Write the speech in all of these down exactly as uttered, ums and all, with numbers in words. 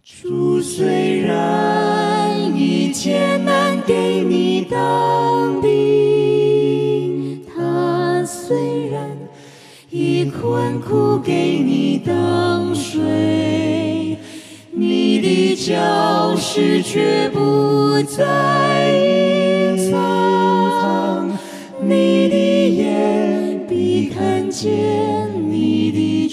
主虽然以艰难给你当兵，他虽然以困苦给你当水，你的教示却不再隐藏，你的眼必看见你的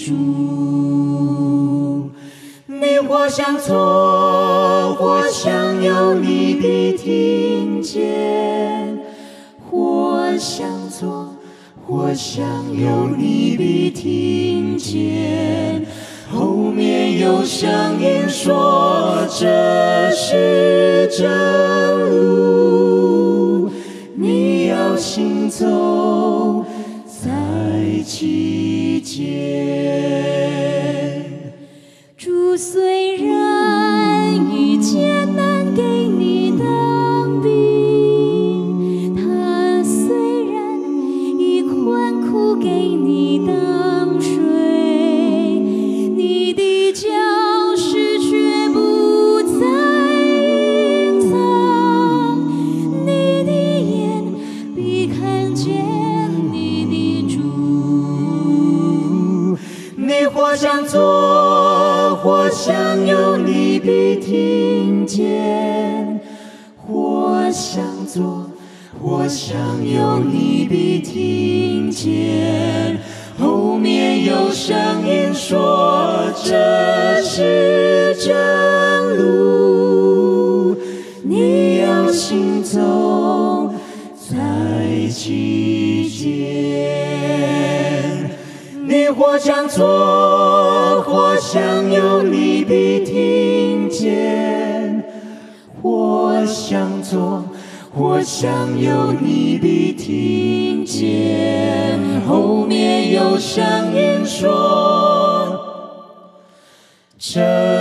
主。你或向左，或向右，你必听见；或向左，或向右，你必听见。后面有声音说：“这是正路，你要行走在其间。”主虽然以艰难给你当兵，他虽然以困苦给你当水，你的教示却不再隐藏，你的眼必看见你的主。你或向左，或向右，你必听见；或向左，或向右，你必听见。后面有声音说：“这是正路，你要行走在其间。”你或向左，或向右，你必听见；或向左，或向右，你必听见。后面有声音说：“这